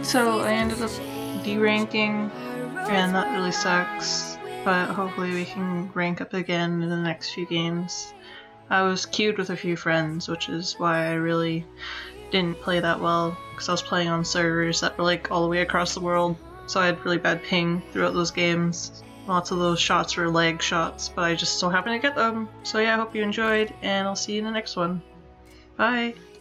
So I ended up deranking, and that really sucks, but hopefully we can rank up again in the next few games. I was queued with a few friends, which is why I really didn't play that well, because I was playing on servers that were like all the way across the world, so I had really bad ping throughout those games. Lots of those shots were lag shots, but I just so happened to get them. So yeah, I hope you enjoyed, and I'll see you in the next one. Bye!